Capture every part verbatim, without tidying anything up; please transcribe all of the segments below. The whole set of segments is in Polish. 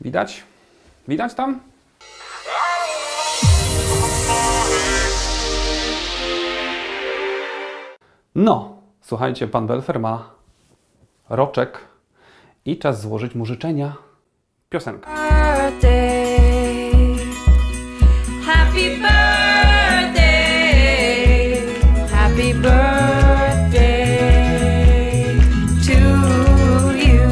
Widać? Widać tam? No, słuchajcie, pan Belfer ma roczek i czas złożyć mu życzenia. Piosenka. Birthday. Happy birthday. Happy birthday to you.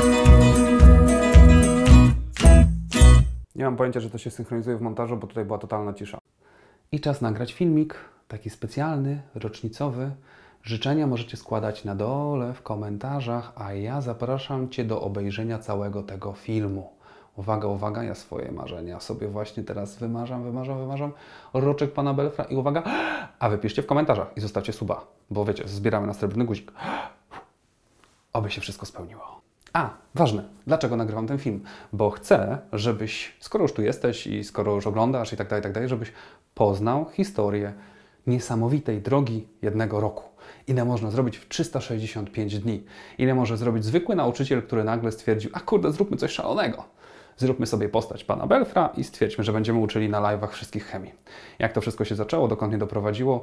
Nie mam pojęcia, że to się synchronizuje w montażu, bo tutaj była totalna cisza. I czas nagrać filmik, taki specjalny, rocznicowy. Życzenia możecie składać na dole w komentarzach, a ja zapraszam Cię do obejrzenia całego tego filmu. Uwaga, uwaga, ja swoje marzenia sobie właśnie teraz wymarzam, wymarzam, wymarzam. Roczek pana Belfra i uwaga, a wy piszcie w komentarzach i zostawcie suba, bo wiecie, zbieramy na srebrny guzik. Oby się wszystko spełniło. A, ważne, dlaczego nagrywam ten film? Bo chcę, żebyś, skoro już tu jesteś i skoro już oglądasz i tak dalej, i tak dalej, żebyś poznał historię niesamowitej drogi jednego roku. Ile można zrobić w trzysta sześćdziesiąt pięć dni. Ile może zrobić zwykły nauczyciel, który nagle stwierdził, a kurde, zróbmy coś szalonego. Zróbmy sobie postać pana Belfra i stwierdźmy, że będziemy uczyli na live'ach wszystkich chemii. Jak to wszystko się zaczęło, dokąd mnie doprowadziło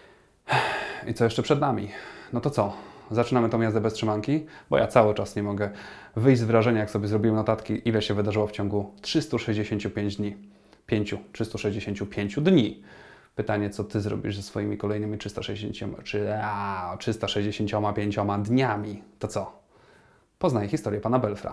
i co jeszcze przed nami. No to co? Zaczynamy tą jazdę bez trzymanki, bo ja cały czas nie mogę wyjść z wrażenia, jak sobie zrobiłem notatki, ile się wydarzyło w ciągu trzystu sześćdziesięciu pięciu dni. Pięciu, trzystu sześćdziesięciu pięciu dni. Pytanie, co Ty zrobisz ze swoimi kolejnymi trzysta sześćdziesięcioma, czy, a, trzysta sześćdziesięcioma pięcioma dniami? To co? Poznaj historię pana Belfra.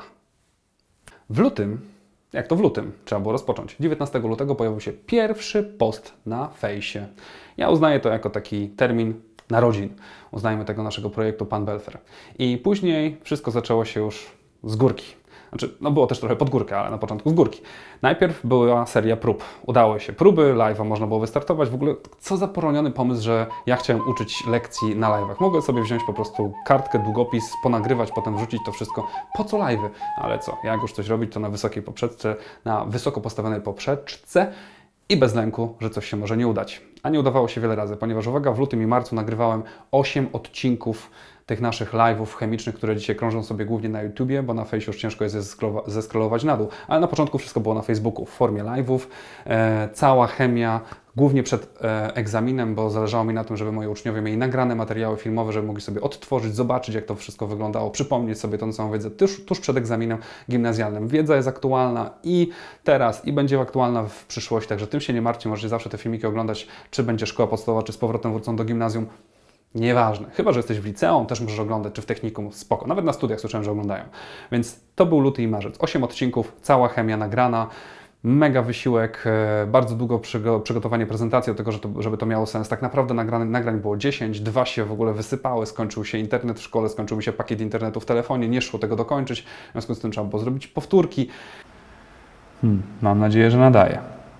W lutym, jak to w lutym? Trzeba było rozpocząć. dziewiętnastego lutego pojawił się pierwszy post na fejsie. Ja uznaję to jako taki termin narodzin. Uznajmy tego naszego projektu Pan Belfer. I później wszystko zaczęło się już z górki. Znaczy, no było też trochę pod górkę, ale na początku z górki. Najpierw była seria prób. Udało się próby, live'a można było wystartować. W ogóle co za poroniony pomysł, że ja chciałem uczyć lekcji na live'ach. Mogłem sobie wziąć po prostu kartkę, długopis, ponagrywać, potem wrzucić to wszystko. Po co live'y? Ale co, jak już coś robić, to na wysokiej poprzeczce, na wysoko postawionej poprzeczce i bez lęku, że coś się może nie udać. A nie udawało się wiele razy, ponieważ uwaga, w lutym i marcu nagrywałem osiem odcinków tych naszych live'ów chemicznych, które dzisiaj krążą sobie głównie na YouTubie, bo na Fejsie już ciężko jest zeskrolować na dół, ale na początku wszystko było na Facebooku w formie live'ów. E, cała chemia, głównie przed e, egzaminem, bo zależało mi na tym, żeby moi uczniowie mieli nagrane materiały filmowe, żeby mogli sobie odtworzyć, zobaczyć, jak to wszystko wyglądało, przypomnieć sobie tą samą wiedzę tuż, tuż przed egzaminem gimnazjalnym. Wiedza jest aktualna i teraz, i będzie aktualna w przyszłości, także tym się nie martwcie, możecie zawsze te filmiki oglądać, czy będzie szkoła podstawowa, czy z powrotem wrócą do gimnazjum. Nieważne. Chyba że jesteś w liceum, też możesz oglądać, czy w technikum, spoko. Nawet na studiach słyszałem, że oglądają. Więc to był luty i marzec. osiem odcinków, cała chemia nagrana, mega wysiłek, bardzo długo przygotowanie prezentacji do tego, żeby to miało sens. Tak naprawdę nagrań, nagrań było dziesięć, dwa się w ogóle wysypały, skończył się internet w szkole, skończył mi się pakiet internetu w telefonie, nie szło tego dokończyć, w związku z tym trzeba było zrobić powtórki. Hmm, mam nadzieję, że nadaje.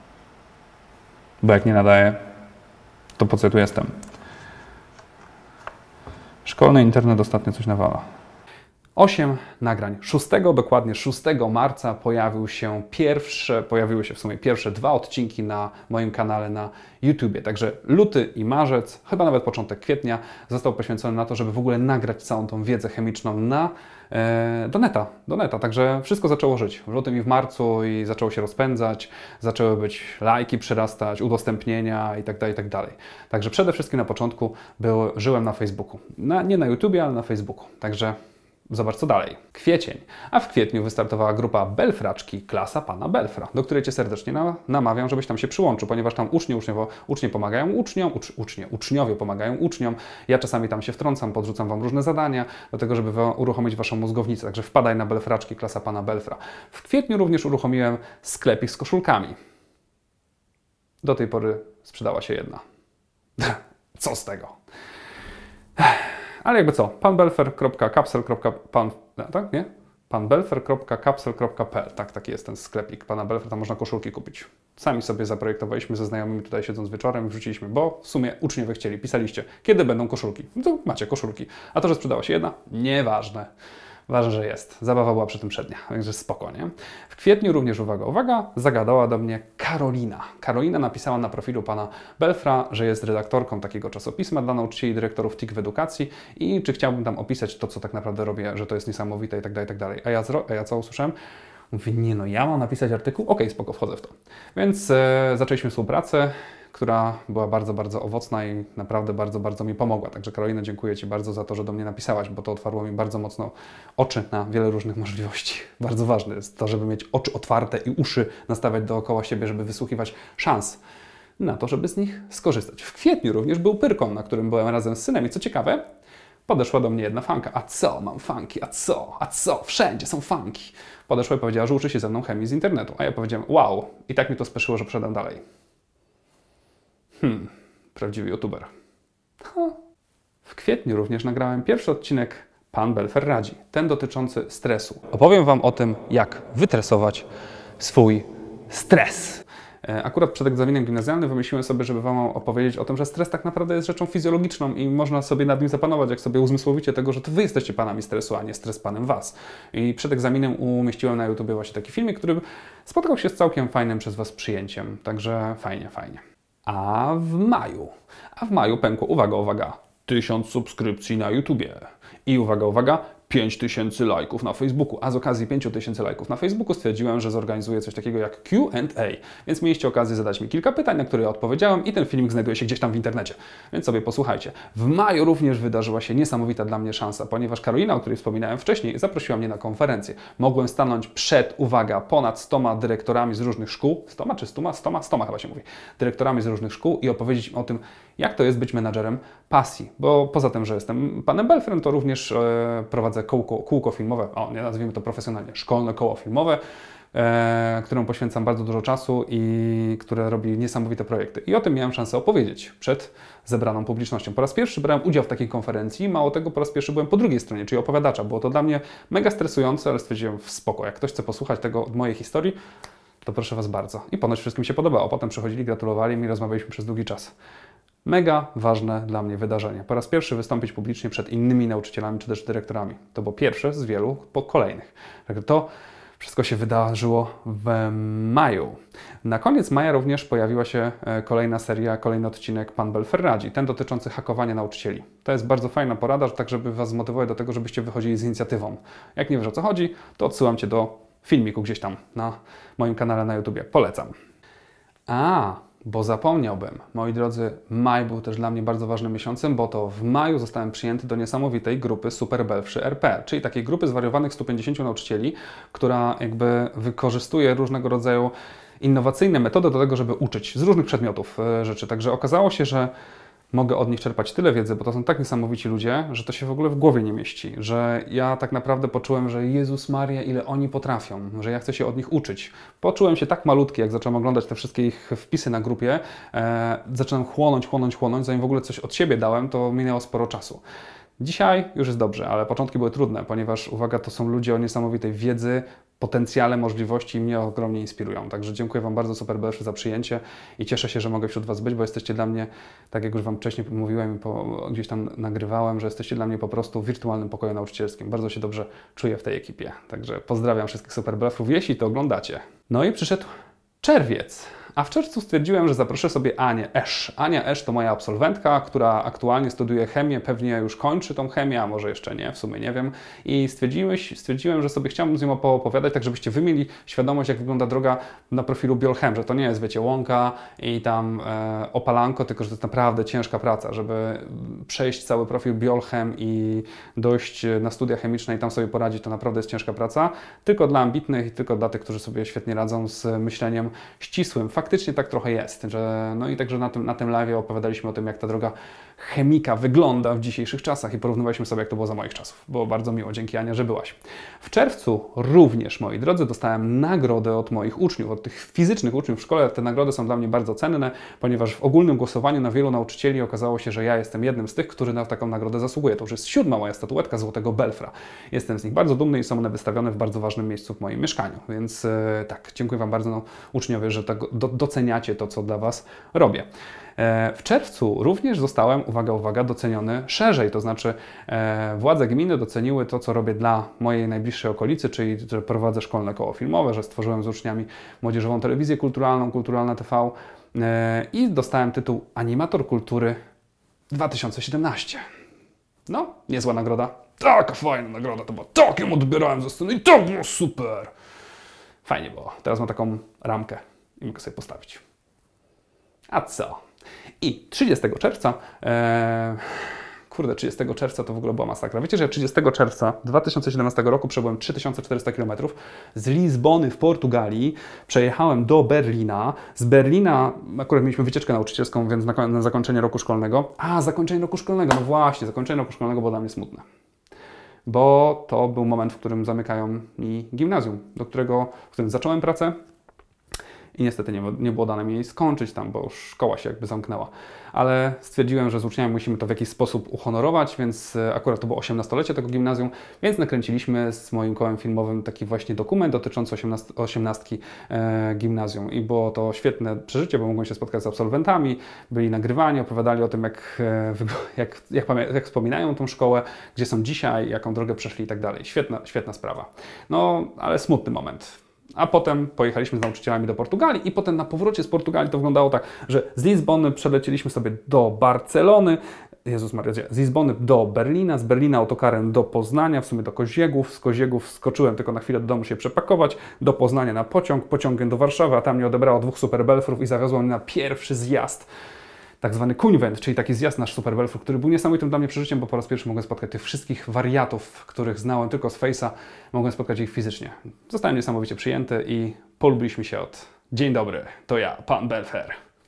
Bo jak nie nadaje, to po co ja tu jestem? Szkolny internet ostatnio coś nawala. Osiem nagrań. szóstego, dokładnie szóstego marca pojawił się pierwsze, pojawiły się w sumie pierwsze dwa odcinki na moim kanale na YouTubie. Także luty i marzec, chyba nawet początek kwietnia, został poświęcony na to, żeby w ogóle nagrać całą tą wiedzę chemiczną na, e, do neta, do neta. Także wszystko zaczęło żyć w lutym i w marcu i zaczęło się rozpędzać, zaczęły być lajki przyrastać, udostępnienia i tak dalej, i tak dalej. Także przede wszystkim na początku był, żyłem na Facebooku. Na, nie na YouTubie, ale na Facebooku. Także zobacz, co dalej. Kwiecień. A w kwietniu wystartowała grupa Belfraczki, klasa pana Belfra, do której Cię serdecznie na, namawiam, żebyś tam się przyłączył, ponieważ tam ucznie, uczniowo, ucznie pomagają uczniom, ucz, ucznie, uczniowie pomagają uczniom. Ja czasami tam się wtrącam, podrzucam Wam różne zadania, do tego, żeby uruchomić Waszą mózgownicę. Także wpadaj na Belfraczki, klasa pana Belfra. W kwietniu również uruchomiłem sklepik z koszulkami. Do tej pory sprzedała się jedna. Co z tego? Ale jakby co, panbelfer kropka kapsel kropka pan, tak, nie? panbelfer kropka kapsel kropka p l, tak, taki jest ten sklepik pana Belfra, tam można koszulki kupić. Sami sobie zaprojektowaliśmy ze znajomymi tutaj siedząc wieczorem, wrzuciliśmy, bo w sumie uczniowie chcieli, pisaliście, kiedy będą koszulki? No to macie koszulki. A to, że sprzedała się jedna? Nieważne. Ważne, że jest. Zabawa była przy tym przednia, także spoko, nie? W kwietniu również, uwaga, uwaga, zagadała do mnie Karolina. Karolina napisała na profilu pana Belfra, że jest redaktorką takiego czasopisma dla nauczycieli i dyrektorów T I K w edukacji i czy chciałbym tam opisać to, co tak naprawdę robię, że to jest niesamowite i tak dalej, i tak dalej. A ja, a ja co usłyszałem? Mówię, nie no, ja mam napisać artykuł? Okej, spoko, wchodzę w to. Więc e, zaczęliśmy współpracę, która była bardzo, bardzo owocna i naprawdę bardzo, bardzo mi pomogła. Także Karolina, dziękuję Ci bardzo za to, że do mnie napisałaś, bo to otwarło mi bardzo mocno oczy na wiele różnych możliwości. Bardzo ważne jest to, żeby mieć oczy otwarte i uszy nastawiać dookoła siebie, żeby wysłuchiwać szans na to, żeby z nich skorzystać. W kwietniu również był Pyrkon, na którym byłem razem z synem i co ciekawe, podeszła do mnie jedna fanka. A co, mam fanki, a co, a co, wszędzie są fanki. Podeszła i powiedziała, że uczy się ze mną chemii z internetu. A ja powiedziałem, wow, i tak mi to spieszyło, że przeszedłem dalej. Hmm, prawdziwy youtuber. Ha. W kwietniu również nagrałem pierwszy odcinek Pan Belfer radzi, ten dotyczący stresu. Opowiem Wam o tym, jak wytresować swój stres. Akurat przed egzaminem gimnazjalnym wymyśliłem sobie, żeby Wam opowiedzieć o tym, że stres tak naprawdę jest rzeczą fizjologiczną i można sobie nad nim zapanować, jak sobie uzmysłowicie tego, że to Wy jesteście panami stresu, a nie stres panem Was. I przed egzaminem umieściłem na YouTubie właśnie taki filmik, który spotkał się z całkiem fajnym przez Was przyjęciem. Także fajnie, fajnie. A w maju, a w maju pękło, uwaga, uwaga, tysiąc subskrypcji na YouTubie i uwaga, uwaga, pięć tysięcy lajków na Facebooku, a z okazji pięć tysięcy lajków na Facebooku stwierdziłem, że zorganizuję coś takiego jak Q and A, więc mieliście okazję zadać mi kilka pytań, na które ja odpowiedziałem i ten filmik znajduje się gdzieś tam w internecie, więc sobie posłuchajcie. W maju również wydarzyła się niesamowita dla mnie szansa, ponieważ Karolina, o której wspominałem wcześniej, zaprosiła mnie na konferencję. Mogłem stanąć przed, uwaga, ponad stoma dyrektorami z różnych szkół, stoma czy stoma? Stoma? Stoma chyba się mówi, dyrektorami z różnych szkół i opowiedzieć im o tym, jak to jest być menadżerem pasji, bo poza tym, że jestem panem Belfrem, to również e, prowadzę kółko, kółko filmowe, o nie nazwijmy to profesjonalnie, szkolne koło filmowe, e, któremu poświęcam bardzo dużo czasu i które robi niesamowite projekty. I o tym miałem szansę opowiedzieć przed zebraną publicznością. Po raz pierwszy brałem udział w takiej konferencji, mało tego, po raz pierwszy byłem po drugiej stronie, czyli opowiadacza. Było to dla mnie mega stresujące, ale stwierdziłem, spoko, jak ktoś chce posłuchać tego od mojej historii, to proszę Was bardzo. I ponoć wszystkim się podobało. Potem przychodzili, gratulowali mi, rozmawialiśmy przez długi czas. Mega ważne dla mnie wydarzenie. Po raz pierwszy wystąpić publicznie przed innymi nauczycielami czy też dyrektorami. To było pierwsze z wielu po kolejnych. Także to wszystko się wydarzyło w maju. Na koniec maja również pojawiła się kolejna seria, kolejny odcinek Pan Belfer radzi, ten dotyczący hakowania nauczycieli. To jest bardzo fajna porada, tak żeby Was zmotywować do tego, żebyście wychodzili z inicjatywą. Jak nie wiesz, o co chodzi, to odsyłam Cię do filmiku gdzieś tam na moim kanale na YouTubie. Polecam. A, bo zapomniałbym, moi drodzy, maj był też dla mnie bardzo ważnym miesiącem, bo to w maju zostałem przyjęty do niesamowitej grupy Super Belfrzy R P, czyli takiej grupy zwariowanych stu pięćdziesięciu nauczycieli, która jakby wykorzystuje różnego rodzaju innowacyjne metody do tego, żeby uczyć z różnych przedmiotów rzeczy. Także okazało się, że mogę od nich czerpać tyle wiedzy, bo to są tak niesamowici ludzie, że to się w ogóle w głowie nie mieści, że ja tak naprawdę poczułem, że Jezus Maria, ile oni potrafią, że ja chcę się od nich uczyć. Poczułem się tak malutki, jak zacząłem oglądać te wszystkie ich wpisy na grupie, e, zacząłem chłonąć, chłonąć, chłonąć, zanim w ogóle coś od siebie dałem, to minęło sporo czasu. Dzisiaj już jest dobrze, ale początki były trudne, ponieważ, uwaga, to są ludzie o niesamowitej wiedzy, potencjale, możliwości i mnie ogromnie inspirują. Także dziękuję Wam bardzo, Super Belfrzy, za przyjęcie i cieszę się, że mogę wśród Was być, bo jesteście dla mnie, tak jak już Wam wcześniej mówiłem i po, gdzieś tam nagrywałem, że jesteście dla mnie po prostu w wirtualnym pokoju nauczycielskim. Bardzo się dobrze czuję w tej ekipie. Także pozdrawiam wszystkich Super Belfrów, jeśli to oglądacie. No i przyszedł czerwiec. A w czerwcu stwierdziłem, że zaproszę sobie Anię Esz. Ania Esz to moja absolwentka, która aktualnie studiuje chemię, pewnie już kończy tą chemię, a może jeszcze nie, w sumie nie wiem. I stwierdziłem, stwierdziłem że sobie chciałbym z nią poopowiadać, tak żebyście wy mieli świadomość, jak wygląda droga na profilu Biolchem, że to nie jest, wiecie, łąka i tam e, opalanko, tylko że to jest naprawdę ciężka praca, żeby przejść cały profil Biolchem i dojść na studia chemiczne i tam sobie poradzić, to naprawdę jest ciężka praca. Tylko dla ambitnych i tylko dla tych, którzy sobie świetnie radzą z myśleniem ścisłym. Faktycznie tak trochę jest, że no i także na tym, na tym live'ie opowiadaliśmy o tym, jak ta droga chemika wygląda w dzisiejszych czasach i porównywaliśmy sobie, jak to było za moich czasów. Było bardzo miło, dzięki Ania, że byłaś. W czerwcu również, moi drodzy, dostałem nagrodę od moich uczniów, od tych fizycznych uczniów w szkole. Te nagrody są dla mnie bardzo cenne, ponieważ w ogólnym głosowaniu na wielu nauczycieli okazało się, że ja jestem jednym z tych, który na taką nagrodę zasługuje. To już jest siódma moja statuetka Złotego Belfra. Jestem z nich bardzo dumny i są one wystawione w bardzo ważnym miejscu w moim mieszkaniu. Więc e, tak, dziękuję Wam bardzo, no, uczniowie, że tak do, doceniacie to, co dla Was robię. W czerwcu również zostałem, uwaga, uwaga, doceniony szerzej, to znaczy e, władze gminy doceniły to, co robię dla mojej najbliższej okolicy, czyli że prowadzę szkolne koło filmowe, że stworzyłem z uczniami młodzieżową telewizję kulturalną, Kulturalna T V e, i dostałem tytuł Animator Kultury dwa tysiące siedemnaście. No, niezła nagroda. Taka fajna nagroda to była. Tak ją odbierałem ze sceny i to było super. Fajnie było. Teraz mam taką ramkę i mogę sobie postawić. A co? I trzydziestego czerwca, e, kurde, trzydziestego czerwca to w ogóle była masakra. Wiecie, że ja trzydziestego czerwca dwa tysiące siedemnastego roku przebyłem trzy tysiące czterysta kilometrów z Lizbony w Portugalii, przejechałem do Berlina. Z Berlina, akurat mieliśmy wycieczkę nauczycielską, więc na, na zakończenie roku szkolnego. A, zakończenie roku szkolnego, no właśnie, zakończenie roku szkolnego było dla mnie smutne. Bo to był moment, w którym zamykają mi gimnazjum, do którego, w którym zacząłem pracę. I niestety nie, nie było dane mi jej skończyć tam, bo szkoła się jakby zamknęła. Ale stwierdziłem, że z uczniami musimy to w jakiś sposób uhonorować, więc akurat to było osiemnastolecie tego gimnazjum, więc nakręciliśmy z moim kołem filmowym taki właśnie dokument dotyczący osiemnastki e, gimnazjum. I było to świetne przeżycie, bo mogłem się spotkać z absolwentami, byli nagrywani, opowiadali o tym, jak, e, jak, jak, jak wspominają tą szkołę, gdzie są dzisiaj, jaką drogę przeszli i tak dalej. Świetna, świetna sprawa. No, ale smutny moment. A potem pojechaliśmy z nauczycielami do Portugalii i potem na powrocie z Portugalii to wyglądało tak, że z Lizbony przelecieliśmy sobie do Barcelony, Jezus Maria, z Lizbony do Berlina, z Berlina autokarem do Poznania, w sumie do Koziegów, z Koziegów skoczyłem tylko na chwilę do domu się przepakować, do Poznania na pociąg, pociągiem do Warszawy, a tam mnie odebrało dwóch superbelfrów i zawiozło mnie na pierwszy zjazd, tak zwany Kunwent, czyli taki zjazd nasz Superbelfur, który był niesamowitym dla mnie przeżyciem, bo po raz pierwszy mogłem spotkać tych wszystkich wariatów, których znałem tylko z Face'a, mogłem spotkać ich fizycznie. Zostałem niesamowicie przyjęty i polubiliśmy się od dzień dobry, to ja, pan Belfer.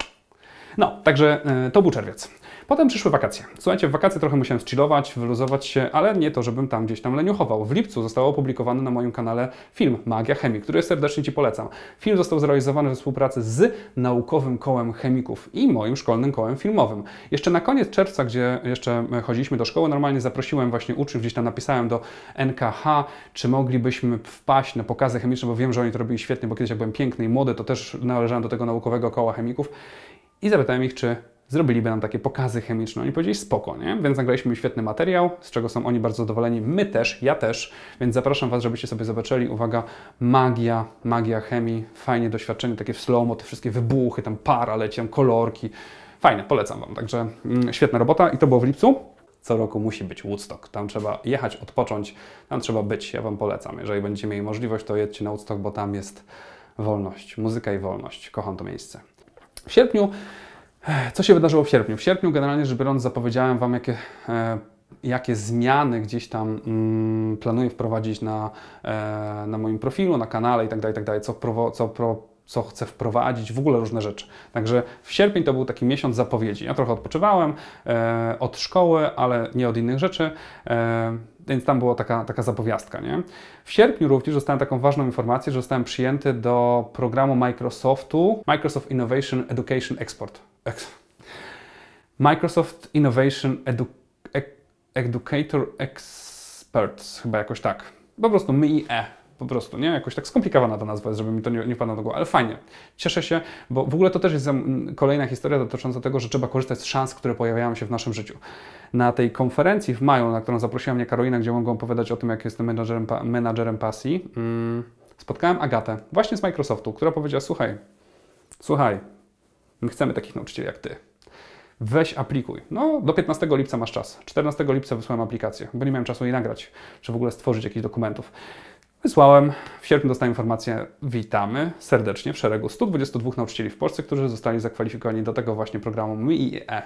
No, także yy, to był czerwiec. Potem przyszły wakacje. Słuchajcie, w wakacje trochę musiałem chillować, wyluzować się, ale nie to, żebym tam gdzieś tam leniuchował. W lipcu został opublikowany na moim kanale film Magia Chemii, który serdecznie Ci polecam. Film został zrealizowany we współpracy z Naukowym Kołem Chemików i moim szkolnym kołem filmowym. Jeszcze na koniec czerwca, gdzie jeszcze chodziliśmy do szkoły, normalnie zaprosiłem właśnie uczniów, gdzieś tam napisałem do N K H, czy moglibyśmy wpaść na pokazy chemiczne, bo wiem, że oni to robili świetnie, bo kiedyś jak byłem piękny i młody, to też należałem do tego Naukowego Koła Chemików i zapytałem ich, czy zrobiliby nam takie pokazy chemiczne. Oni powiedzieli spoko, nie? Więc nagraliśmy świetny materiał, z czego są oni bardzo zadowoleni. My też, ja też, więc zapraszam Was, żebyście sobie zobaczyli. Uwaga, magia, magia chemii, fajnie doświadczenie, takie w slow-mo, te wszystkie wybuchy, tam para lecią, kolorki. Fajne, polecam Wam. Także mm, świetna robota i to było w lipcu. Co roku musi być Woodstock. Tam trzeba jechać, odpocząć, tam trzeba być. Ja Wam polecam. Jeżeli będziecie mieli możliwość, to jedźcie na Woodstock, bo tam jest wolność, muzyka i wolność. Kocham to miejsce. W sierpniu co się wydarzyło w sierpniu? W sierpniu generalnie rzecz biorąc zapowiedziałem Wam, jakie, e, jakie zmiany gdzieś tam mm, planuję wprowadzić na, e, na moim profilu, na kanale itd., itd., co, prowo, co, pro, co chcę wprowadzić, w ogóle różne rzeczy. Także w sierpień to był taki miesiąc zapowiedzi. Ja trochę odpoczywałem e, od szkoły, ale nie od innych rzeczy. E, Więc tam była taka, taka zapowiastka, nie? W sierpniu również dostałem taką ważną informację, że zostałem przyjęty do programu Microsoftu Microsoft Innovation Education Export. Ex Microsoft Innovation Edu Educator Experts, chyba jakoś tak. Po prostu M I E. Po prostu, nie? Jakoś tak skomplikowana ta nazwa jest, żeby mi to nie, nie wpadło do głowy, ale fajnie. Cieszę się, bo w ogóle to też jest kolejna historia dotycząca tego, że trzeba korzystać z szans, które pojawiają się w naszym życiu. Na tej konferencji w maju, na którą zaprosiła mnie Karolina, gdzie mogłam opowiadać o tym, jak jestem menadżerem, menadżerem pasji, hmm, spotkałem Agatę, właśnie z Microsoftu, która powiedziała, słuchaj, słuchaj, my chcemy takich nauczycieli jak Ty. Weź aplikuj. No, do piętnastego lipca masz czas. czternastego lipca wysłałem aplikację, bo nie miałem czasu jej nagrać, czy w ogóle stworzyć jakichś dokumentów. Wysłałem, w sierpniu dostałem informację, witamy serdecznie w szeregu stu dwudziestu dwóch nauczycieli w Polsce, którzy zostali zakwalifikowani do tego właśnie programu M I E.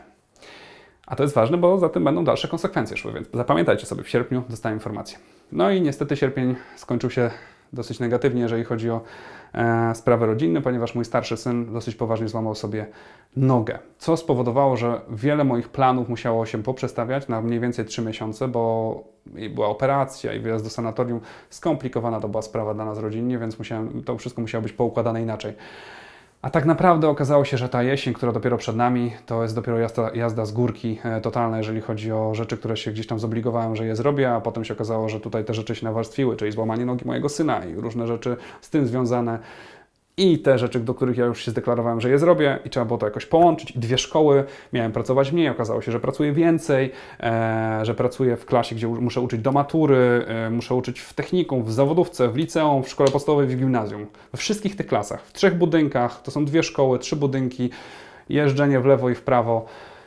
A to jest ważne, bo za tym będą dalsze konsekwencje szły, więc zapamiętajcie sobie, w sierpniu dostałem informację. No i niestety sierpień skończył się dosyć negatywnie, jeżeli chodzi o e, sprawy rodzinne, ponieważ mój starszy syn dosyć poważnie złamał sobie nogę, co spowodowało, że wiele moich planów musiało się poprzestawiać na mniej więcej trzy miesiące, bo była operacja i wyjazd do sanatorium. Skomplikowana to była sprawa dla nas rodzinnie, więc musiałem, to wszystko musiało być poukładane inaczej. A tak naprawdę okazało się, że ta jesień, która dopiero przed nami, to jest dopiero jazda, jazda z górki e, totalna, jeżeli chodzi o rzeczy, które się gdzieś tam zobligowałem, że je zrobię, a potem się okazało, że tutaj te rzeczy się nawarstwiły, czyli złamanie nogi mojego syna i różne rzeczy z tym związane. I te rzeczy, do których ja już się zdeklarowałem, że je zrobię i trzeba było to jakoś połączyć. I dwie szkoły, miałem pracować mniej, okazało się, że pracuję więcej, e, że pracuję w klasie, gdzie muszę uczyć do matury, e, muszę uczyć w technikum, w zawodówce, w liceum, w szkole podstawowej, w gimnazjum. We wszystkich tych klasach, w trzech budynkach, to są dwie szkoły, trzy budynki, jeżdżenie w lewo i w prawo.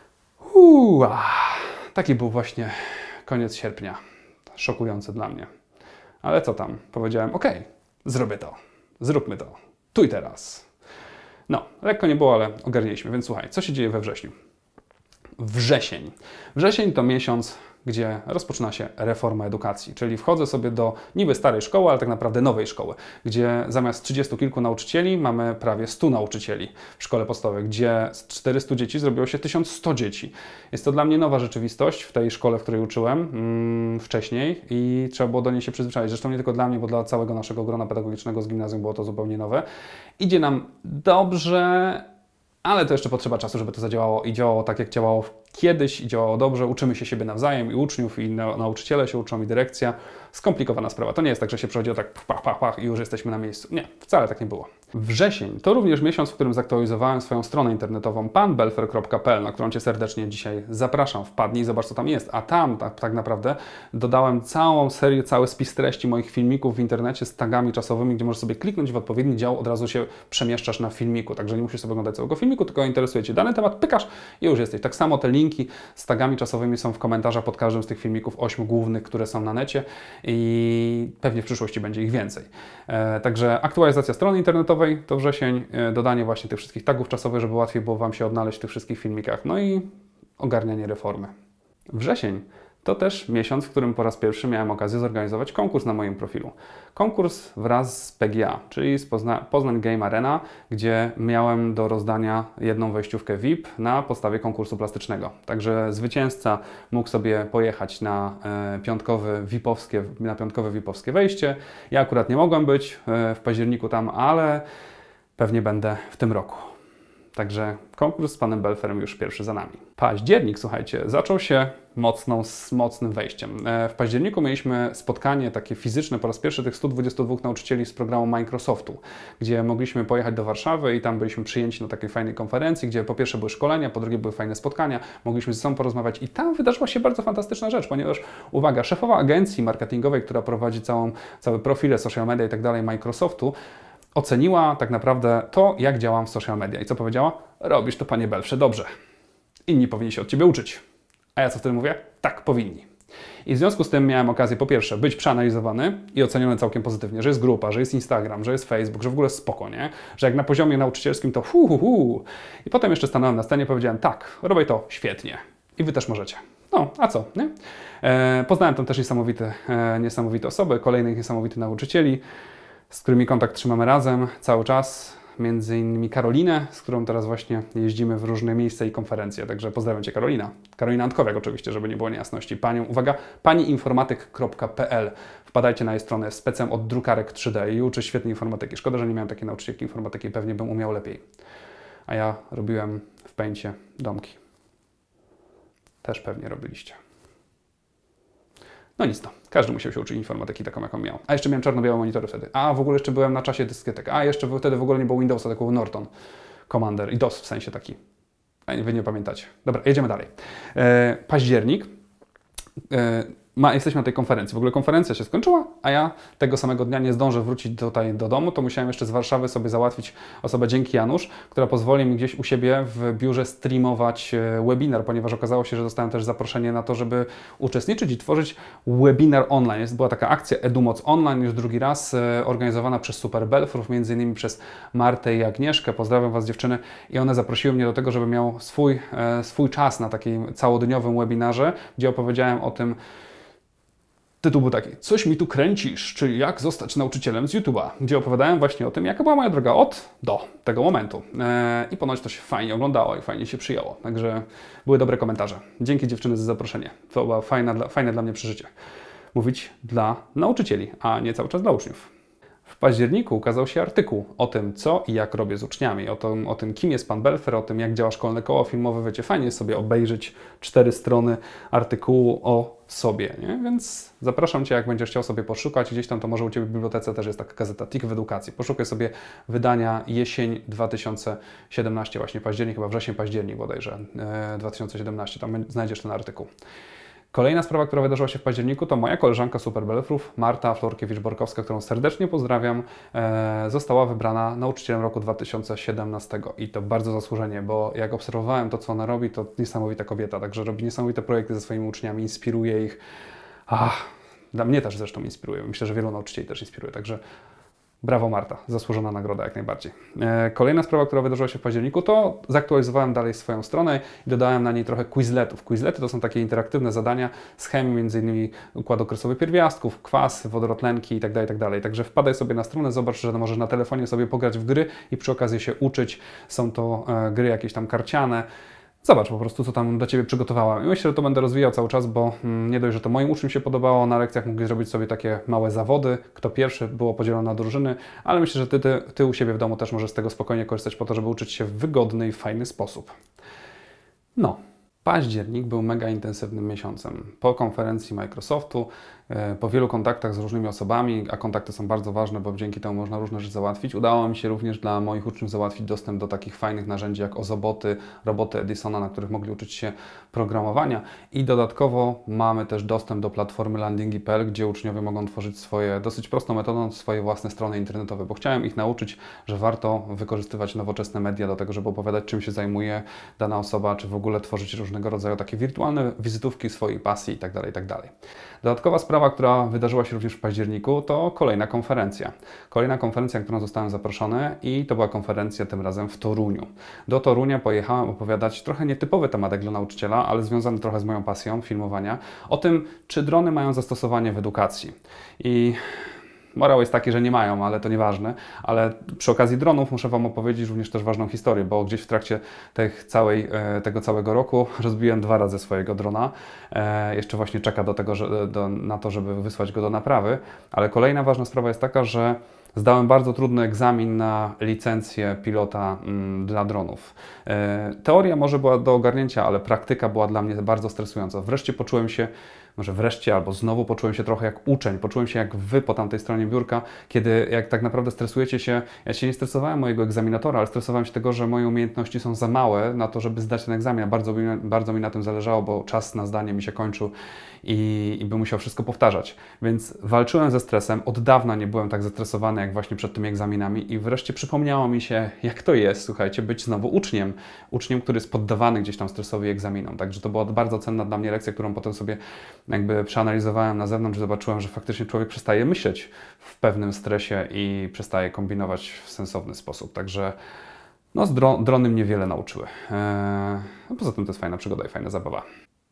Uuu, taki był właśnie koniec sierpnia. Szokujący dla mnie. Ale co tam? Powiedziałem, ok, zrobię to. Zróbmy to. Tu i teraz. No, lekko nie było, ale ogarnieliśmy. Więc słuchaj, co się dzieje we wrześniu? Wrzesień. Wrzesień to miesiąc, gdzie rozpoczyna się reforma edukacji, czyli wchodzę sobie do niby starej szkoły, ale tak naprawdę nowej szkoły, gdzie zamiast trzydziestu kilku nauczycieli mamy prawie stu nauczycieli w szkole podstawowej, gdzie z czterystu dzieci zrobiło się tysiąc sto dzieci. Jest to dla mnie nowa rzeczywistość w tej szkole, w której uczyłem mm, wcześniej i trzeba było do niej się przyzwyczaić. Zresztą nie tylko dla mnie, bo dla całego naszego grona pedagogicznego z gimnazjum było to zupełnie nowe. Idzie nam dobrze, ale to jeszcze potrzeba czasu, żeby to zadziałało i działało tak, jak działało kiedyś i działało dobrze. Uczymy się siebie nawzajem i uczniów, i na, nauczyciele się uczą, i dyrekcja. Skomplikowana sprawa. To nie jest tak, że się przechodzi o tak pach, pach, pach i już jesteśmy na miejscu. Nie, wcale tak nie było. Wrzesień to również miesiąc, w którym zaktualizowałem swoją stronę internetową pan belfer kropka p l, na którą Cię serdecznie dzisiaj zapraszam. Wpadnij i zobacz, co tam jest. A tam tak, tak naprawdę dodałem całą serię, cały spis treści moich filmików w internecie z tagami czasowymi, gdzie możesz sobie kliknąć w odpowiedni dział, od razu się przemieszczasz na filmiku. Także nie musisz sobie oglądać całego filmiku, tylko interesuje Cię dany temat, pykasz i już jesteś. Tak samo te linki z tagami czasowymi są w komentarzach pod każdym z tych filmików, ośmiu głównych, które są na necie i pewnie w przyszłości będzie ich więcej. E, także aktualizacja strony internetowej to wrzesień, e, dodanie właśnie tych wszystkich tagów czasowych, żeby łatwiej było Wam się odnaleźć w tych wszystkich filmikach, no i ogarnianie reformy. Wrzesień to też miesiąc, w którym po raz pierwszy miałem okazję zorganizować konkurs na moim profilu. Konkurs wraz z P G A, czyli z Pozna Poznań Game Arena, gdzie miałem do rozdania jedną wejściówkę V I P na podstawie konkursu plastycznego. Także zwycięzca mógł sobie pojechać na e, piątkowe V I P-owskie, na piątkowe V I P-owskie wejście. Ja akurat nie mogłem być e, w październiku tam, ale pewnie będę w tym roku. Także konkurs z panem Belferem już pierwszy za nami. Październik, słuchajcie, zaczął się mocną, z mocnym wejściem. W październiku mieliśmy spotkanie takie fizyczne po raz pierwszy tych stu dwudziestu dwóch nauczycieli z programu Microsoftu, gdzie mogliśmy pojechać do Warszawy i tam byliśmy przyjęci na takiej fajnej konferencji, gdzie po pierwsze były szkolenia, po drugie były fajne spotkania, mogliśmy ze sobą porozmawiać i tam wydarzyła się bardzo fantastyczna rzecz, ponieważ, uwaga, szefowa agencji marketingowej, która prowadzi całą, cały profil social media i tak dalej Microsoftu, oceniła tak naprawdę to, jak działam w social media. I co powiedziała? Robisz to, panie Belfrze, dobrze. Inni powinni się od Ciebie uczyć. A ja co wtedy mówię? Tak, powinni. I w związku z tym miałem okazję po pierwsze być przeanalizowany i oceniony całkiem pozytywnie, że jest grupa, że jest Instagram, że jest Facebook, że w ogóle spoko, nie? Że jak na poziomie nauczycielskim to hu, hu, hu. I potem jeszcze stanąłem na scenie i powiedziałem tak, robię to świetnie. I Wy też możecie. No, a co, nie? E, poznałem tam też niesamowite, e, niesamowite osoby, kolejnych niesamowitych nauczycieli, z którymi kontakt trzymamy razem cały czas, między innymi Karolinę, z którą teraz właśnie jeździmy w różne miejsca i konferencje, także pozdrawiam Cię Karolina. Karolina Antkowiak oczywiście, żeby nie było niejasności. Panią, uwaga, pani informatyk kropka p l. Wpadajcie na jej stronę, specem od drukarek trzy D i uczy świetnej informatyki. Szkoda, że nie miałem takiej nauczycielki informatyki, pewnie bym umiał lepiej. A ja robiłem w Paincie domki. Też pewnie robiliście. No nic to. Każdy musiał się uczyć informatyki taką, jaką miał. A jeszcze miałem czarno-białe monitory wtedy. A w ogóle jeszcze byłem na czasie dyskietek. A jeszcze wtedy w ogóle nie było Windowsa, tylko był Norton Commander i DOS w sensie taki. A Wy nie pamiętacie. Dobra, jedziemy dalej. E, październik. E, Ma, jesteśmy na tej konferencji. W ogóle konferencja się skończyła, a ja tego samego dnia nie zdążę wrócić tutaj do domu, to musiałem jeszcze z Warszawy sobie załatwić osobę Dzięki Janusz, która pozwoli mi gdzieś u siebie w biurze streamować webinar, ponieważ okazało się, że dostałem też zaproszenie na to, żeby uczestniczyć i tworzyć webinar online. Jest, była taka akcja EduMoc Online, już drugi raz, e, organizowana przez Super Belfrów, między innymi przez Martę i Agnieszkę. Pozdrawiam Was, dziewczyny. I one zaprosiły mnie do tego, żeby miał swój, e, swój czas na takim całodniowym webinarze, gdzie opowiedziałem o tym. Tytuł był taki, coś mi tu kręcisz, czyli jak zostać nauczycielem z YouTube'a, gdzie opowiadałem właśnie o tym, jaka była moja droga od do tego momentu. Eee, I ponoć to się fajnie oglądało i fajnie się przyjęło. Także były dobre komentarze. Dzięki dziewczyny za zaproszenie. To było fajne, fajne dla mnie przeżycie. Mówić dla nauczycieli, a nie cały czas dla uczniów. W październiku ukazał się artykuł o tym, co i jak robię z uczniami, o tym, o tym kim jest pan Belfer, o tym, jak działa szkolne koło filmowe. Wiecie, fajnie jest sobie obejrzeć cztery strony artykułu o sobie, nie? Więc zapraszam Cię, jak będziesz chciał sobie poszukać, gdzieś tam to może u Ciebie w bibliotece też jest taka gazeta T I K w edukacji. Poszukaj sobie wydania jesień dwa tysiące siedemnaście, właśnie październik, chyba wrzesień, październik bodajże, e, dwa tysiące siedemnaście, tam znajdziesz ten artykuł. Kolejna sprawa, która wydarzyła się w październiku, to moja koleżanka Super Belfrów, Marta Florkiewicz-Borkowska, którą serdecznie pozdrawiam, e, została wybrana nauczycielem roku dwa tysiące siedemnastego. I to bardzo zasłużenie, bo jak obserwowałem to, co ona robi, to niesamowita kobieta, także robi niesamowite projekty ze swoimi uczniami, inspiruje ich. Ach, dla mnie też zresztą inspiruje. Myślę, że wielu nauczycieli też inspiruje, także Brawo Marta, zasłużona nagroda jak najbardziej. E, kolejna sprawa, która wydarzyła się w październiku, to zaktualizowałem dalej swoją stronę i dodałem na niej trochę quizletów. Quizlety to są takie interaktywne zadania z chemii, między innymi układ okresowy pierwiastków, kwasy, wodorotlenki itd., itd. Także wpadaj sobie na stronę, zobacz, że możesz na telefonie sobie pograć w gry i przy okazji się uczyć. Są to e, gry jakieś tam karciane. Zobacz po prostu, co tam dla Ciebie przygotowałem. I myślę, że to będę rozwijał cały czas, bo mm, nie dość, że to moim uczniom się podobało, na lekcjach mogli zrobić sobie takie małe zawody. Kto pierwszy, było podzielone na drużyny, ale myślę, że ty, ty, ty u siebie w domu też możesz z tego spokojnie korzystać po to, żeby uczyć się w wygodny i fajny sposób. No. Październik był mega intensywnym miesiącem. Po konferencji Microsoftu, po wielu kontaktach z różnymi osobami, a kontakty są bardzo ważne, bo dzięki temu można różne rzeczy załatwić, udało mi się również dla moich uczniów załatwić dostęp do takich fajnych narzędzi jak Ozoboty, roboty Edisona, na których mogli uczyć się programowania i dodatkowo mamy też dostęp do platformy landingi kropka p l, gdzie uczniowie mogą tworzyć swoje, dosyć prostą metodą, swoje własne strony internetowe, bo chciałem ich nauczyć, że warto wykorzystywać nowoczesne media do tego, żeby opowiadać, czym się zajmuje dana osoba, czy w ogóle tworzyć różnego rodzaju takie wirtualne wizytówki swojej pasji itd., itd. Dodatkowa sprawa, która wydarzyła się również w październiku, to kolejna konferencja. Kolejna konferencja, na którą zostałem zaproszony i to była konferencja tym razem w Toruniu. Do Torunia pojechałem opowiadać trochę nietypowy temat jak dla nauczyciela, ale związany trochę z moją pasją filmowania, o tym, czy drony mają zastosowanie w edukacji. I morał jest taki, że nie mają, ale to nieważne. Ale przy okazji dronów muszę Wam opowiedzieć również też ważną historię, bo gdzieś w trakcie tych całej, tego całego roku rozbiłem dwa razy swojego drona. E, jeszcze właśnie czeka do tego, że, do, na to, żeby wysłać go do naprawy. Ale kolejna ważna sprawa jest taka, że zdałem bardzo trudny egzamin na licencję pilota mm, dla dronów. E, teoria może była do ogarnięcia, ale praktyka była dla mnie bardzo stresująca. Wreszcie poczułem się, może wreszcie albo znowu poczułem się trochę jak uczeń, poczułem się jak Wy po tamtej stronie biurka, kiedy jak tak naprawdę stresujecie się, ja się nie stresowałem mojego egzaminatora, ale stresowałem się tego, że moje umiejętności są za małe na to, żeby zdać ten egzamin. Bardzo, bardzo mi na tym zależało, bo czas na zdanie mi się kończył i, i bym musiał wszystko powtarzać. Więc walczyłem ze stresem, od dawna nie byłem tak zestresowany jak właśnie przed tymi egzaminami i wreszcie przypomniało mi się, jak to jest, słuchajcie, być znowu uczniem, uczniem, który jest poddawany gdzieś tam stresowi egzaminom. Także to była bardzo cenna dla mnie lekcja, którą potem sobie jakby przeanalizowałem na zewnątrz i zobaczyłem, że faktycznie człowiek przestaje myśleć w pewnym stresie i przestaje kombinować w sensowny sposób. Także no, z dro drony mnie wiele nauczyły. Eee, no poza tym to jest fajna przygoda i fajna zabawa.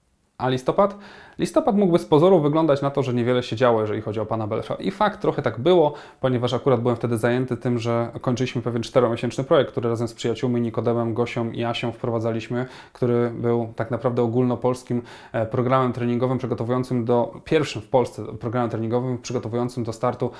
A listopad? Listopad mógłby z pozoru wyglądać na to, że niewiele się działo, jeżeli chodzi o pana Belesza. I fakt, trochę tak było, ponieważ akurat byłem wtedy zajęty tym, że kończyliśmy pewien czteromiesięczny projekt, który razem z przyjaciółmi Nikodemem, Gosią i Asią wprowadzaliśmy, który był tak naprawdę ogólnopolskim programem treningowym przygotowującym do, pierwszym w Polsce programem treningowym przygotowującym do startu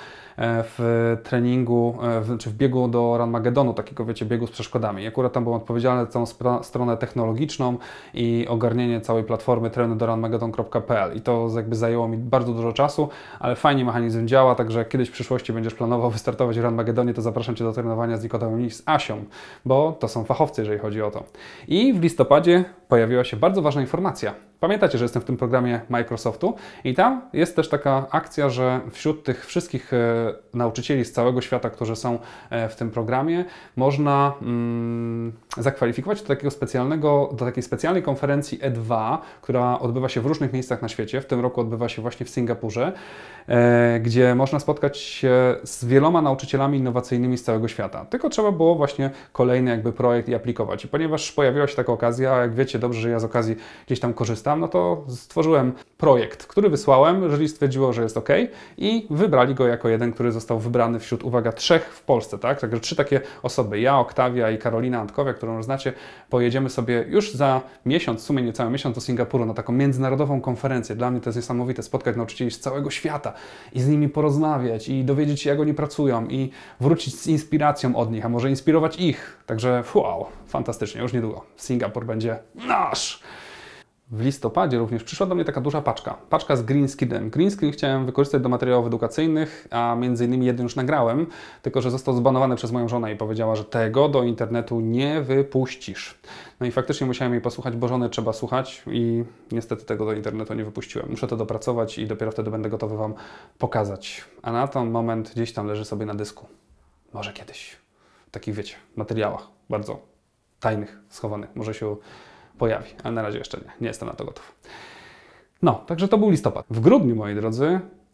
w treningu, w, czy w biegu do Ranmagedonu, takiego wiecie, biegu z przeszkodami. I akurat tam byłem odpowiedzialny za całą stronę technologiczną i ogarnienie całej platformy treny do ranmagedon kropka p l i to jakby zajęło mi bardzo dużo czasu, ale fajnie mechanizm działa, także jak kiedyś w przyszłości będziesz planował wystartować w Ranmagedonie, to zapraszam Cię do trenowania z Nikodemem i z Asią, bo to są fachowcy, jeżeli chodzi o to. I w listopadzie pojawiła się bardzo ważna informacja. Pamiętacie, że jestem w tym programie Microsoftu i tam jest też taka akcja, że wśród tych wszystkich e, nauczycieli z całego świata, którzy są e, w tym programie, można mm, zakwalifikować do takiego specjalnego, do takiej specjalnej konferencji E dwa, która odbywa się w różnych miejscach na świecie. W tym roku odbywa się właśnie w Singapurze, e, gdzie można spotkać się z wieloma nauczycielami innowacyjnymi z całego świata. Tylko trzeba było właśnie kolejny jakby projekt i aplikować. I ponieważ pojawiła się taka okazja, a jak wiecie dobrze, że ja z okazji gdzieś tam korzystam, no to stworzyłem projekt, który wysłałem, jury stwierdziło, że jest ok i wybrali go jako jeden, który został wybrany wśród, uwaga, trzech w Polsce, tak? Także trzy takie osoby, ja, Oktawia i Karolina Antkowiak, którą już znacie, pojedziemy sobie już za miesiąc, w sumie niecały miesiąc do Singapuru na taką międzynarodową konferencję. Dla mnie to jest niesamowite, spotkać nauczycieli z całego świata i z nimi porozmawiać i dowiedzieć się, jak oni pracują i wrócić z inspiracją od nich, a może inspirować ich. Także wow, fantastycznie, już niedługo. Singapur będzie nasz! W listopadzie również przyszła do mnie taka duża paczka. Paczka z green screenem. Green screen chciałem wykorzystać do materiałów edukacyjnych, a między innymi jeden już nagrałem, tylko że został zbanowany przez moją żonę i powiedziała, że tego do internetu nie wypuścisz. No i faktycznie musiałem jej posłuchać, bo żony trzeba słuchać i niestety tego do internetu nie wypuściłem. Muszę to dopracować i dopiero wtedy będę gotowy Wam pokazać. A na ten moment gdzieś tam leży sobie na dysku. Może kiedyś. W takich, wiecie, materiałach bardzo tajnych, schowanych. Może się pojawi, ale na razie jeszcze nie. Nie jestem na to gotów. No, także to był listopad. W grudniu, moi drodzy,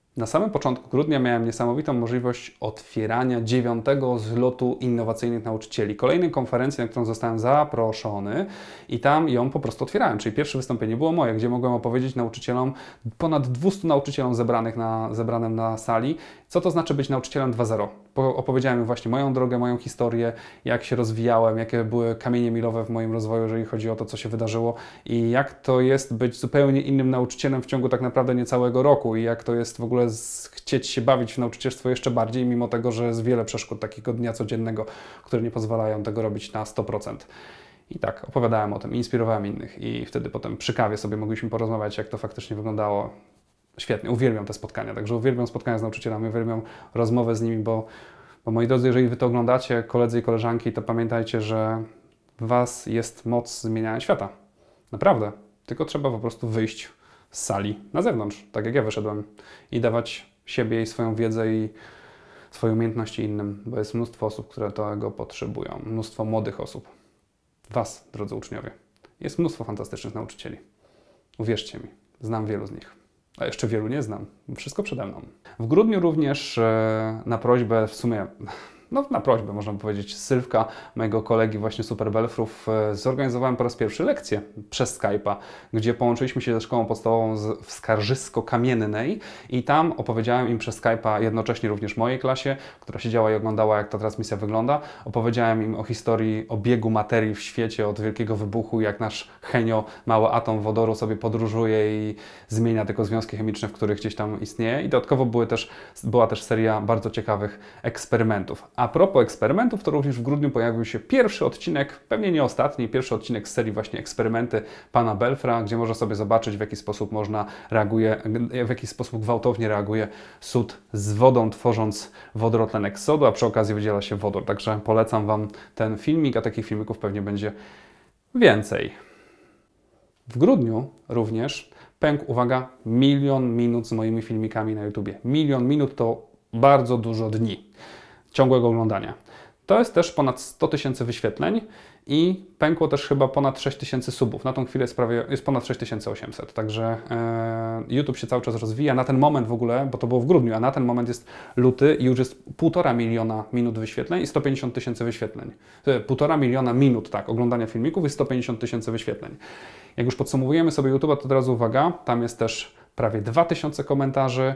Na samym początku grudnia miałem niesamowitą możliwość otwierania dziewiątego zlotu innowacyjnych nauczycieli. Kolejnej konferencji, na którą zostałem zaproszony i tam ją po prostu otwierałem. Czyli pierwsze wystąpienie było moje, gdzie mogłem opowiedzieć nauczycielom, ponad dwustu nauczycielom zebranych na, zebranym na sali, co to znaczy być nauczycielem dwa zero. Opowiedziałem im właśnie moją drogę, moją historię, jak się rozwijałem, jakie były kamienie milowe w moim rozwoju, jeżeli chodzi o to, co się wydarzyło i jak to jest być zupełnie innym nauczycielem w ciągu tak naprawdę niecałego roku i jak to jest w ogóle chcieć się bawić w nauczycielstwo jeszcze bardziej, mimo tego, że jest wiele przeszkód takiego dnia codziennego, które nie pozwalają tego robić na sto procent. I tak, opowiadałem o tym, inspirowałem innych i wtedy potem przy kawie sobie mogliśmy porozmawiać, jak to faktycznie wyglądało. Świetnie, uwielbiam te spotkania, także uwielbiam spotkania z nauczycielami, uwielbiam rozmowę z nimi, bo, bo moi drodzy, jeżeli Wy to oglądacie, koledzy i koleżanki, to pamiętajcie, że w Was jest moc zmieniania świata. Naprawdę. Tylko trzeba po prostu wyjść z sali na zewnątrz, tak jak ja wyszedłem i dawać siebie i swoją wiedzę i swoje umiejętności innym, bo jest mnóstwo osób, które tego potrzebują, mnóstwo młodych osób. Was, drodzy uczniowie. Jest mnóstwo fantastycznych nauczycieli. Uwierzcie mi, znam wielu z nich. A jeszcze wielu nie znam. Wszystko przede mną. W grudniu również e, na prośbę, w sumie, no na prośbę można powiedzieć, Sylwka, mojego kolegi właśnie Superbelfrów, e, zorganizowałem po raz pierwszy lekcję przez Skype'a, gdzie połączyliśmy się ze szkołą podstawową z, w Skarżysko-Kamiennej i tam opowiedziałem im przez Skype'a jednocześnie również mojej klasie, która siedziała i oglądała, jak ta transmisja wygląda. Opowiedziałem im o historii obiegu materii w świecie od Wielkiego Wybuchu, jak nasz Henio, mały atom wodoru sobie podróżuje i zmienia tylko związki chemiczne, w których gdzieś tam istnieje. I dodatkowo były też, była też seria bardzo ciekawych eksperymentów. A propos eksperymentów, to również w grudniu pojawił się pierwszy odcinek, pewnie nie ostatni, pierwszy odcinek z serii właśnie Eksperymenty pana Belfra, gdzie można sobie zobaczyć, w jaki sposób można reaguje, w jaki sposób gwałtownie reaguje sód z wodą, tworząc wodorotlenek sodu, a przy okazji wydziela się wodór. Także polecam Wam ten filmik, a takich filmików pewnie będzie więcej. W grudniu również pękł, uwaga, milion minut z moimi filmikami na YouTubie. Milion minut to bardzo dużo dni ciągłego oglądania. To jest też ponad sto tysięcy wyświetleń i pękło też chyba ponad sześć tysięcy subów. Na tą chwilę jest, prawie, jest ponad sześć tysięcy osiemset, także e, YouTube się cały czas rozwija. Na ten moment w ogóle, bo to było w grudniu, a na ten moment jest luty i już jest półtora miliona minut wyświetleń i sto pięćdziesiąt tysięcy wyświetleń. E, półtora miliona minut, tak, oglądania filmików i sto pięćdziesiąt tysięcy wyświetleń. Jak już podsumowujemy sobie YouTube'a, to od razu uwaga, tam jest też prawie dwa tysiące komentarzy,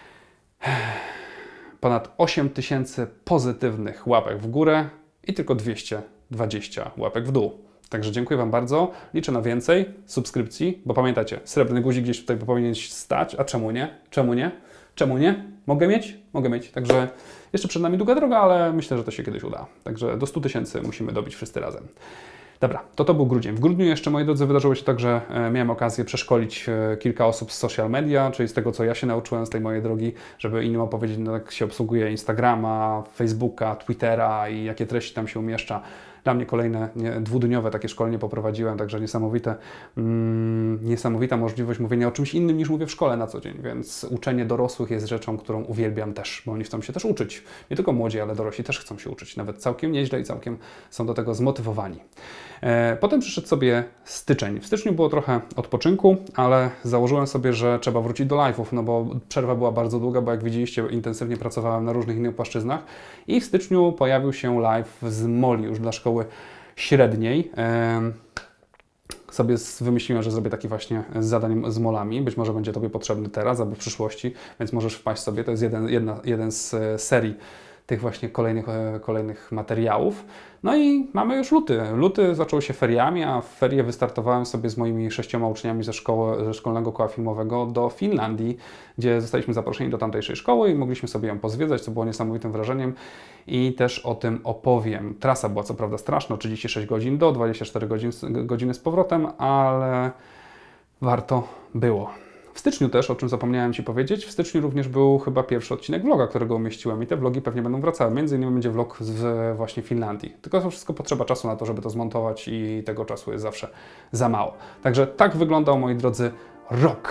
ponad osiem tysięcy pozytywnych łapek w górę i tylko dwieście dwadzieścia łapek w dół. Także dziękuję Wam bardzo. Liczę na więcej subskrypcji, bo pamiętajcie, srebrny guzik gdzieś tutaj powinien stać, a czemu nie? Czemu nie? Czemu nie? Mogę mieć? Mogę mieć. Także jeszcze przed nami długa droga, ale myślę, że to się kiedyś uda. Także do stu tysięcy musimy dobić wszyscy razem. Dobra, to to był grudzień. W grudniu jeszcze, moi drodzy, wydarzyło się tak, że e, miałem okazję przeszkolić e, kilka osób z social media, czyli z tego, co ja się nauczyłem z tej mojej drogi, żeby innym opowiedzieć, no, jak się obsługuje Instagrama, Facebooka, Twittera i jakie treści tam się umieszcza. Dla mnie kolejne nie, dwudniowe takie szkolenie poprowadziłem, także niesamowite, mm, niesamowita możliwość mówienia o czymś innym niż mówię w szkole na co dzień, więc uczenie dorosłych jest rzeczą, którą uwielbiam też, bo oni chcą się też uczyć. Nie tylko młodzi, ale dorośli też chcą się uczyć, nawet całkiem nieźle i całkiem są do tego zmotywowani. E, potem przyszedł sobie styczeń. W styczniu było trochę odpoczynku, ale założyłem sobie, że trzeba wrócić do live'ów, no bo przerwa była bardzo długa, bo jak widzieliście, intensywnie pracowałem na różnych innych płaszczyznach i w styczniu pojawił się live z Moli już dla szkoły średniej. E, sobie wymyśliłem, że zrobię taki właśnie z zadaniem z molami. Być może będzie Tobie potrzebny teraz albo w przyszłości, więc możesz wpaść sobie. To jest jeden, jedna, jeden z serii tych właśnie kolejnych, kolejnych materiałów. No i mamy już luty. Luty zaczął się feriami, a w ferie wystartowałem sobie z moimi sześcioma uczniami ze, szkoły, ze szkolnego koła filmowego do Finlandii, gdzie zostaliśmy zaproszeni do tamtejszej szkoły i mogliśmy sobie ją pozwiedzać, co było niesamowitym wrażeniem i też o tym opowiem. Trasa była co prawda straszna, trzydzieści sześć godzin do, dwadzieścia cztery godziny z powrotem, ale warto było. W styczniu też, o czym zapomniałem Ci powiedzieć, w styczniu również był chyba pierwszy odcinek vloga, którego umieściłem i te vlogi pewnie będą wracały. Między innymi będzie vlog z właśnie Finlandii. Tylko to wszystko potrzeba czasu na to, żeby to zmontować i tego czasu jest zawsze za mało. Także tak wyglądał, moi drodzy, rok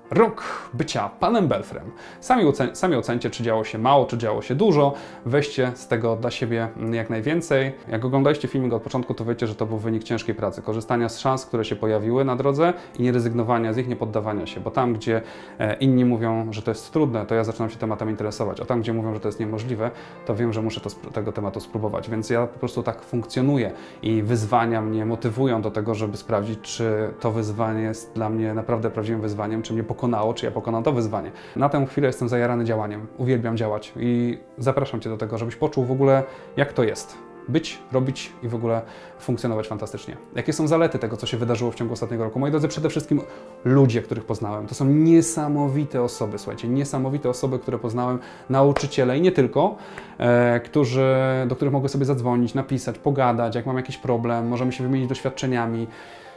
Rok bycia panem Belfrem. Sami, ocen sami ocencie, czy działo się mało, czy działo się dużo. Weźcie z tego dla siebie jak najwięcej. Jak oglądaliście filmik od początku, to wiecie, że to był wynik ciężkiej pracy, korzystania z szans, które się pojawiły na drodze i nie rezygnowania z nich, nie poddawania się, bo tam, gdzie inni mówią, że to jest trudne, to ja zaczynam się tematem interesować, a tam, gdzie mówią, że to jest niemożliwe, to wiem, że muszę to, tego tematu spróbować, więc ja po prostu tak funkcjonuję i wyzwania mnie motywują do tego, żeby sprawdzić, czy to wyzwanie jest dla mnie naprawdę prawdziwym wyzwaniem, czy mnie pokonało, czy ja pokonam to wyzwanie. Na tę chwilę jestem zajarany działaniem, uwielbiam działać i zapraszam Cię do tego, żebyś poczuł w ogóle, jak to jest. Być, robić i w ogóle funkcjonować fantastycznie. Jakie są zalety tego, co się wydarzyło w ciągu ostatniego roku? Moi drodzy, przede wszystkim ludzie, których poznałem. To są niesamowite osoby, słuchajcie, niesamowite osoby, które poznałem, nauczyciele i nie tylko, e, którzy, do których mogę sobie zadzwonić, napisać, pogadać, jak mam jakiś problem, możemy się wymienić doświadczeniami.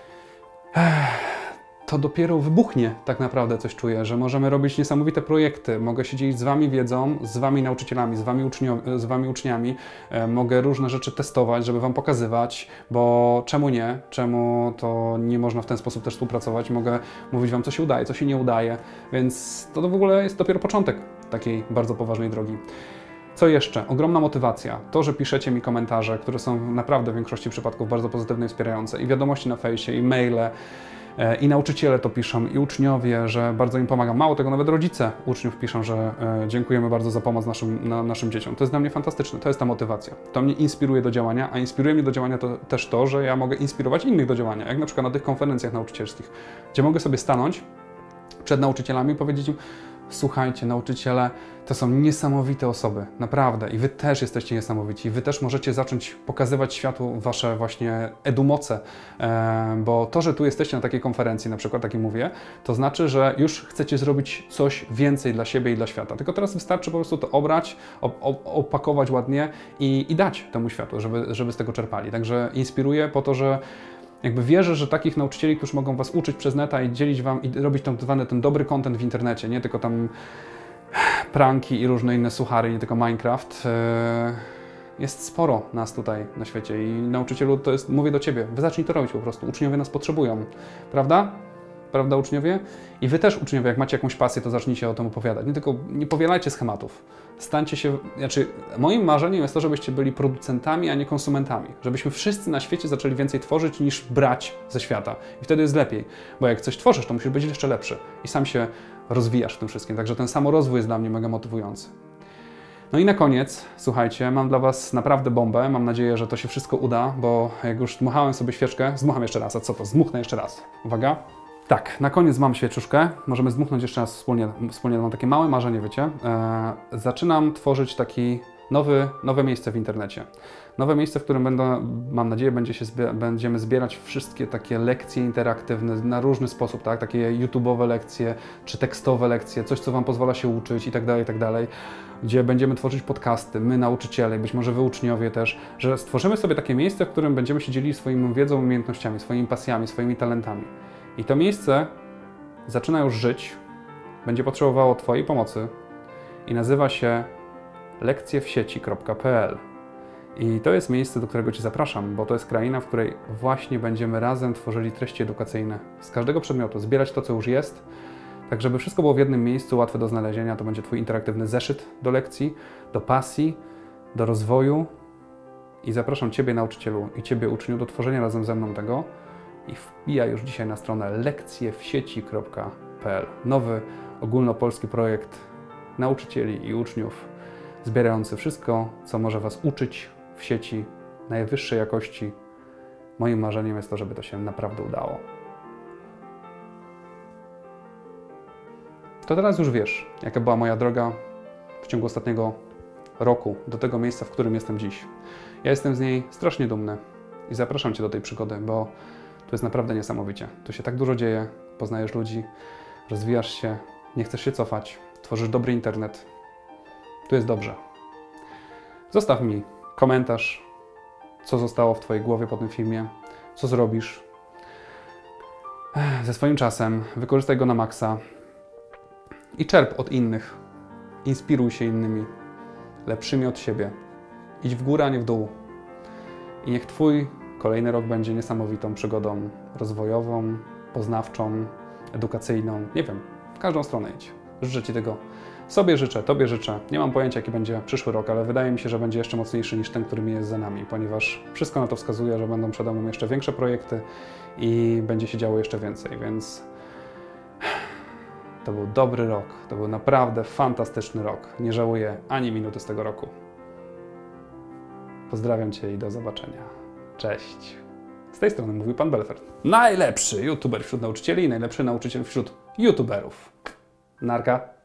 Ech. To dopiero wybuchnie tak naprawdę, coś czuję, że możemy robić niesamowite projekty, mogę się dzielić z Wami wiedzą, z Wami nauczycielami, z Wami, ucznio- z wami uczniami, e, mogę różne rzeczy testować, żeby Wam pokazywać, bo czemu nie, czemu to nie można w ten sposób też współpracować, mogę mówić Wam, co się udaje, co się nie udaje, więc to w ogóle jest dopiero początek takiej bardzo poważnej drogi. Co jeszcze? Ogromna motywacja. To, że piszecie mi komentarze, które są naprawdę w większości przypadków bardzo pozytywne i wspierające, i wiadomości na fejsie, i maile, i nauczyciele to piszą, i uczniowie, że bardzo im pomagam. Mało tego, nawet rodzice uczniów piszą, że e, dziękujemy bardzo za pomoc naszym, na, naszym dzieciom. To jest dla mnie fantastyczne, to jest ta motywacja. To mnie inspiruje do działania, a inspiruje mnie do działania to, też to, że ja mogę inspirować innych do działania, jak na przykład na tych konferencjach nauczycielskich, gdzie mogę sobie stanąć przed nauczycielami i powiedzieć im: słuchajcie, nauczyciele to są niesamowite osoby, naprawdę. I Wy też jesteście niesamowici. Wy też możecie zacząć pokazywać światu Wasze właśnie edumoce, e, bo to, że tu jesteście na takiej konferencji, na przykład, tak jak mówię, to znaczy, że już chcecie zrobić coś więcej dla siebie i dla świata. Tylko teraz wystarczy po prostu to obrać, op op opakować ładnie i, i dać temu światu, żeby, żeby z tego czerpali. Także inspiruję po to, że jakby wierzę, że takich nauczycieli, którzy mogą Was uczyć przez neta i dzielić Wam i robić ten, ten dobry content w internecie, nie tylko tam pranki i różne inne suchary, nie tylko Minecraft, jest sporo nas tutaj na świecie i nauczycielu, to jest, mówię do Ciebie, Wy zacznij to robić po prostu, uczniowie nas potrzebują, prawda? Prawda, uczniowie? I Wy też, uczniowie, jak macie jakąś pasję, to zacznijcie o tym opowiadać. Nie tylko, nie powielajcie schematów. Stańcie się, znaczy, moim marzeniem jest to, żebyście byli producentami, a nie konsumentami. Żebyśmy wszyscy na świecie zaczęli więcej tworzyć, niż brać ze świata. I wtedy jest lepiej. Bo jak coś tworzysz, to musisz być jeszcze lepszy. I sam się rozwijasz w tym wszystkim. Także ten samorozwój jest dla mnie mega motywujący. No i na koniec, słuchajcie, mam dla Was naprawdę bombę. Mam nadzieję, że to się wszystko uda, bo jak już dmuchałem sobie świeczkę, zdmucham jeszcze raz. A co to? Zdmuchnę jeszcze raz. Uwaga. Tak, na koniec mam świeczuszkę. Możemy zdmuchnąć jeszcze raz wspólnie. Wspólnie mam takie małe marzenie, wiecie. Eee, zaczynam tworzyć taki nowy, nowe miejsce w internecie. Nowe miejsce, w którym będą, mam nadzieję, będzie się zbie będziemy zbierać wszystkie takie lekcje interaktywne na różny sposób, tak? Takie YouTube'owe lekcje, czy tekstowe lekcje, coś, co Wam pozwala się uczyć i tak dalej, i tak dalej. Gdzie będziemy tworzyć podcasty, my nauczyciele, być może Wy uczniowie też, że stworzymy sobie takie miejsce, w którym będziemy się dzielić swoją wiedzą, umiejętnościami, swoimi pasjami, swoimi talentami. I to miejsce zaczyna już żyć, będzie potrzebowało Twojej pomocy i nazywa się lekcje w sieci kropka p l. I to jest miejsce, do którego Cię zapraszam, bo to jest kraina, w której właśnie będziemy razem tworzyli treści edukacyjne z każdego przedmiotu, zbierać to, co już jest, tak żeby wszystko było w jednym miejscu, łatwe do znalezienia. To będzie Twój interaktywny zeszyt do lekcji, do pasji, do rozwoju. I zapraszam Ciebie, nauczycielu, i Ciebie, uczniu, do tworzenia razem ze mną tego. I wbijaj już dzisiaj na stronę lekcje w sieci kropka p l. Nowy, ogólnopolski projekt nauczycieli i uczniów, zbierający wszystko, co może Was uczyć w sieci najwyższej jakości. Moim marzeniem jest to, żeby to się naprawdę udało. To teraz już wiesz, jaka była moja droga w ciągu ostatniego roku do tego miejsca, w którym jestem dziś. Ja jestem z niej strasznie dumny i zapraszam Cię do tej przygody, bo to jest naprawdę niesamowicie. Tu się tak dużo dzieje, poznajesz ludzi, rozwijasz się, nie chcesz się cofać, tworzysz dobry internet. Tu jest dobrze. Zostaw mi komentarz, co zostało w Twojej głowie po tym filmie, co zrobisz ze swoim czasem, wykorzystaj go na maksa i czerp od innych, inspiruj się innymi, lepszymi od siebie. Idź w górę, a nie w dół. I niech Twój kolejny rok będzie niesamowitą przygodą rozwojową, poznawczą, edukacyjną, nie wiem. W każdą stronę idź. Życzę Ci tego. Sobie życzę, Tobie życzę. Nie mam pojęcia, jaki będzie przyszły rok, ale wydaje mi się, że będzie jeszcze mocniejszy niż ten, który mi jest za nami, ponieważ wszystko na to wskazuje, że będą przede mną jeszcze większe projekty i będzie się działo jeszcze więcej, więc to był dobry rok. To był naprawdę fantastyczny rok. Nie żałuję ani minuty z tego roku. Pozdrawiam Cię i do zobaczenia. Cześć. Z tej strony mówił Pan Belfert. Najlepszy youtuber wśród nauczycieli i najlepszy nauczyciel wśród youtuberów. Narka.